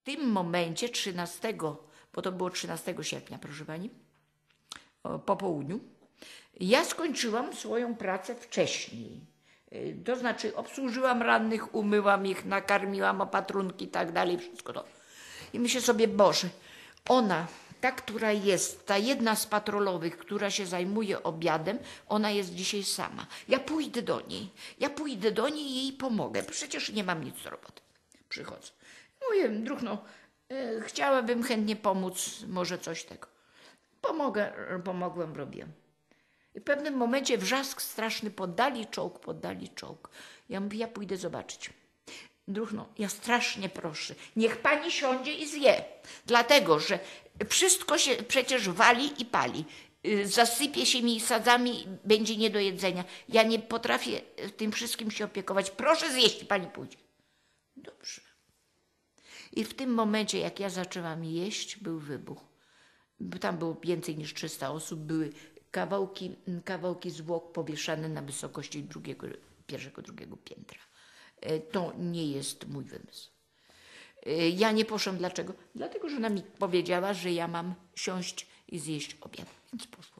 tym momencie 13, bo to było 13 sierpnia, proszę pani, po południu, ja skończyłam swoją pracę wcześniej. To znaczy obsłużyłam rannych, umyłam ich, nakarmiłam, opatrunki i tak dalej, wszystko to. I myślę sobie, Boże, ona, ta, która jest, ta jedna z patrolowych, która się zajmuje obiadem, ona jest dzisiaj sama. Ja pójdę do niej i jej pomogę. Przecież nie mam nic do roboty. Przychodzę. Mówię, druhno, chciałabym chętnie pomóc, może coś tego. Pomogłem, robiłem. I w pewnym momencie wrzask straszny, poddali czołg. Ja mówię, ja pójdę zobaczyć. Druhno, ja strasznie proszę, niech pani siądzie i zje. Dlatego, że wszystko się przecież wali i pali. Zasypie się mi sadzami, będzie nie do jedzenia. Ja nie potrafię tym wszystkim się opiekować. Proszę zjeść, pani pójdzie. Dobrze. I w tym momencie, jak ja zaczęłam jeść, był wybuch. Tam było więcej niż 300 osób, były kawałki zwłok powieszane na wysokości pierwszego, drugiego piętra. To nie jest mój wymysł. Ja nie poszłam. Dlaczego? Dlatego, że ona mi powiedziała, że ja mam siąść i zjeść obiad. Więc poszłam.